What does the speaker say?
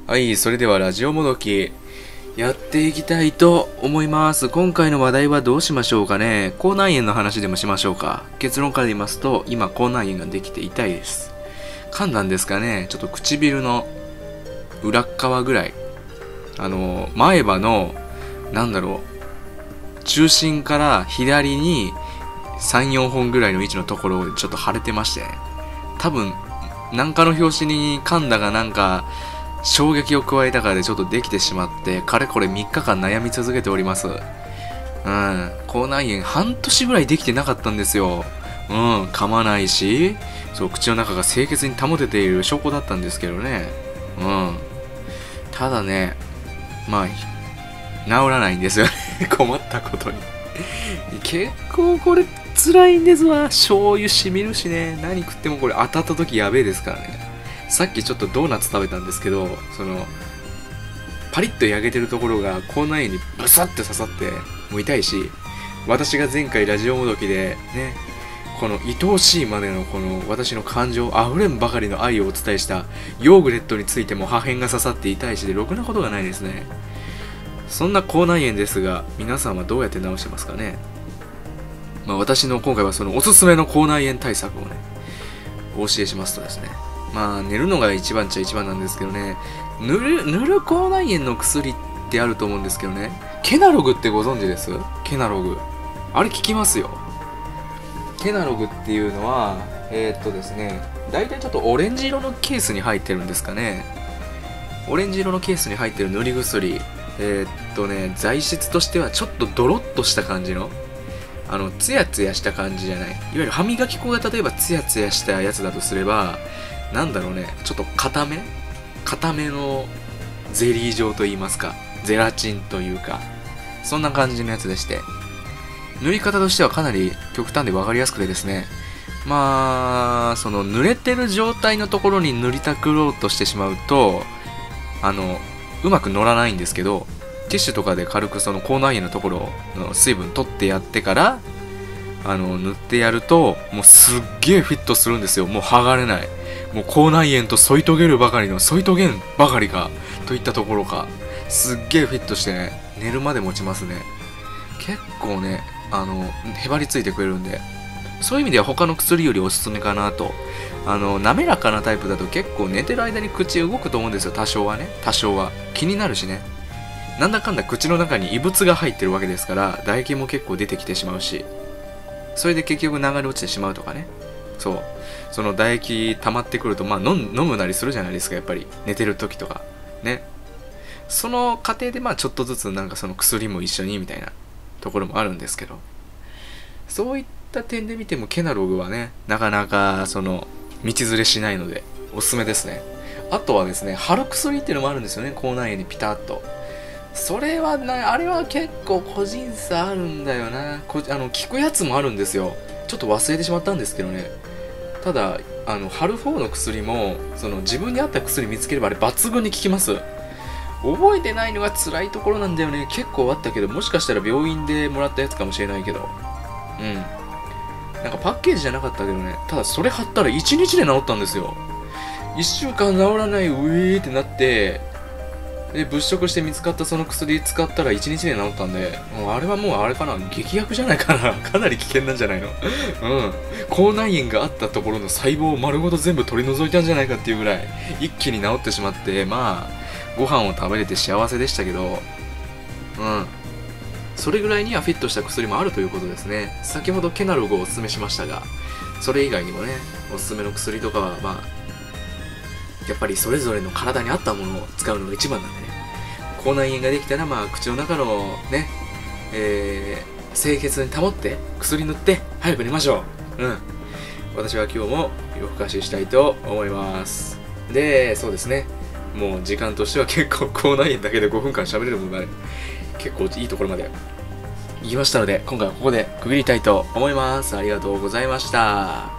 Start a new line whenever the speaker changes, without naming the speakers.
はい、それではラジオもどきやっていきたいと思います。今回の話題はどうしましょうかね。口内炎の話でもしましょうか。結論から言いますと、今口内炎ができて痛いです。噛んだんですかね。ちょっと唇の裏っ側ぐらい、前歯の中心から左に3、4本ぐらいの位置のところちょっと腫れてまして、多分なんかの拍子に噛んだが衝撃を加えたからでちょっとできてしまって、かれこれ3日間悩み続けております。口内炎半年ぐらいできてなかったんですよ。噛まないし、そう、口の中が清潔に保てている証拠だったんですけどね。ただね、治らないんですよね。困ったことに。結構これ辛いんですわ。醤油しみるしね。何食ってもこれ当たった時やべえですからね。さっきちょっとドーナツ食べたんですけど、パリッと焼けてるところが口内炎にブサッて刺さってもう痛いし、私が前回ラジオもどきでね、この愛おしいまでのこの私の感情あふれんばかりの愛をお伝えしたヨーグレットについても破片が刺さって痛いしで、ろくなことがないですね。そんな口内炎ですが、皆さんはどうやって治してますかね。私の今回はそのおすすめの口内炎対策をね、お教えしますとですね、寝るのが一番っちゃ一番なんですけどね、塗る口内炎の薬ってあると思うんですけどね、ケナログってご存知です？ケナログ。あれ効きますよ。ケナログっていうのは、ですね、大体ちょっとオレンジ色のケースに入ってるんですかね。オレンジ色のケースに入ってる塗り薬。材質としてはちょっとドロッとした感じの、ツヤツヤした感じじゃない。いわゆる歯磨き粉が例えばツヤツヤしたやつだとすれば、ちょっと固めのゼリー状といいますか、ゼラチンというか、そんな感じのやつでして、塗り方としてはかなり極端で分かりやすくてですね、その濡れてる状態のところに塗りたくろうとしてしまうと、うまく乗らないんですけど、ティッシュとかで軽くその口内炎のところの水分取ってやってから塗ってやると、もうすっげえフィットするんですよ。もう剥がれない。もう口内炎と添い遂げるばかりの添い遂げんばかりかといったところか、すっげえフィットしてね、寝るまで持ちますね。結構ね、へばりついてくれるんで、そういう意味では他の薬よりおすすめかなと。滑らかなタイプだと結構寝てる間に口動くと思うんですよ。多少はね、多少は気になるしね。なんだかんだ口の中に異物が入ってるわけですから、唾液も結構出てきてしまうし、それで結局流れ落ちてしまうとかね。そう、その唾液溜まってくると飲むなりするじゃないですか、やっぱり寝てる時とかね。その過程でちょっとずつその薬も一緒にみたいなところもあるんですけど、そういった点で見てもケナログはね、なかなか道連れしないのでおすすめですね。あとはですね、貼る薬っていうのもあるんですよね、口内炎にピタッと。それはあれは結構個人差あるんだよな。効くやつもあるんですよ。ちょっと忘れてしまったんですけどね。ただ貼る方の薬も自分に合った薬見つければあれ抜群に効きます。覚えてないのが辛いところなんだよね。結構あったけど、もしかしたら病院でもらったやつかもしれないけど、パッケージじゃなかったけどね。ただそれ貼ったら1日で治ったんですよ。1週間治らない、ってなって、で物色して見つかったその薬使ったら1日で治ったんで、あれはもうあれかな、劇薬じゃないかな。かなり危険なんじゃないの。口内炎があったところの細胞を丸ごと全部取り除いたんじゃないかっていうぐらい一気に治ってしまって、ご飯を食べれて幸せでしたけど、それぐらいにはフィットした薬もあるということですね。先ほどケナログをおすすめしましたが、それ以外にもね、おすすめの薬とかはやっぱりそれぞれの体に合ったものを使うのが一番なんでね。口内炎ができたら口の中のね、清潔に保って薬塗って早く寝ましょう。私は今日も夜更かししたいと思います。で、そうですね、もう時間としては結構口内炎だけで5分間喋れるものがね、結構いいところまで行きましたので、今回はここで区切りたいと思います。ありがとうございました。